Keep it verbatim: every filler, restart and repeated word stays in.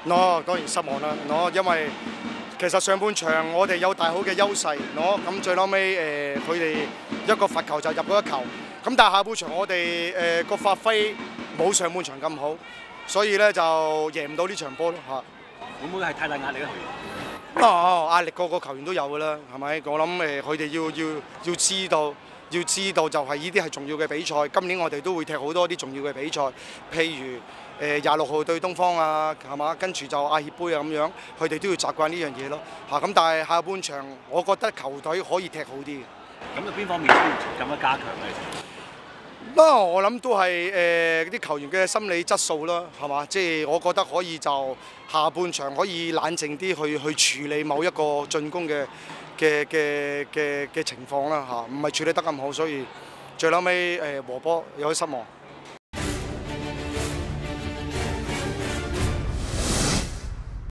我當然失望啦，我因為其實上半場我哋有大好嘅優勢，我咁最嬲尾誒佢哋一個罰球就入咗一球，咁但係下半場我哋誒個發揮冇上半場咁好，所以咧就贏唔到呢場波咯嚇。 會唔會係太大壓力咧？ 哦，壓力個個球員都有㗎啦，係咪？我諗誒佢哋要要要知道。要知道就係呢啲係重要嘅比賽，今年我哋都會踢好多啲重要嘅比賽，譬如誒廿六號對東方啊，係嘛？跟住就亞協杯啊咁樣，佢哋都要習慣呢樣嘢咯。嚇咁，但係下半場我覺得球隊可以踢好啲嘅。 咁就邊方面需要咁樣加強咧？ 不過我諗都係誒啲球員嘅心理質素啦，係嘛？即係我覺得可以就下半場可以冷靜啲去去處理某一個進攻嘅。嘅嘅嘅嘅情況啦嚇，唔係處理得咁好，所以最後尾誒和波有啲失望。